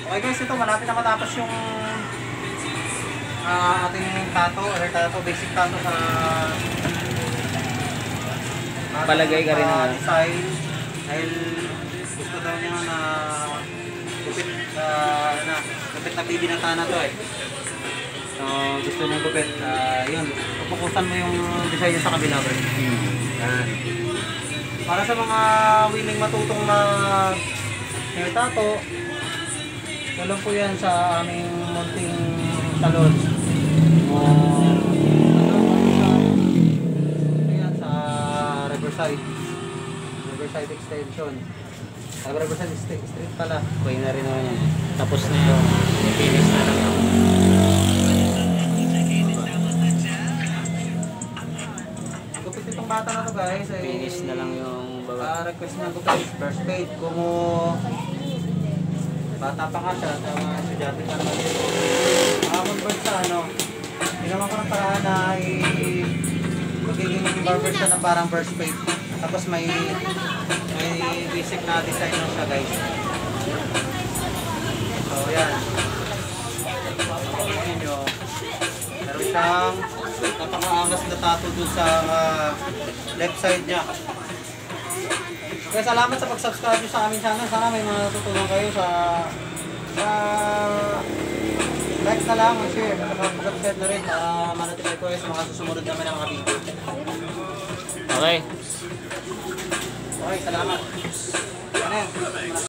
Okay guys, ito malapit na matapos yung ating tato, hair tato, basic tato sa Palagay ka rin na design. Dahil gusto daw niya na gupit na bibinata na to eh. So gusto niya gupit, yun, pupukusan mo yung design niya sa kabila bro. Yan. Para sa mga willing matutong mag hair tato, wala po yan sa aming munting salon. Yan sa Riverside Extension. Sa Riverside Street pala. okay na rin naman yan. Tapos na yung finish na lang yung gupit itong bata na to guys. finish na lang yung baba. Request na gupit. First paid. Kung bata pa nga siya, sa mga estudyante pa naman dito. Convert sa ginawa ko ng paraan na magiging barber siya ng parang first paid. Tapos may basic na design lang siya guys. So yan. Pakinggan nyo. Meron siyang napakaangas na tattoo dun sa left side niya. Kaya salamat sa pag-subscribe sa aming channel. Sana may mga natutunan kayo sa like na lang, share, subscribe na rin para ma-notify ko sa mga susunod naman ng mga video. Okay. Okay, salamat. Ano yan?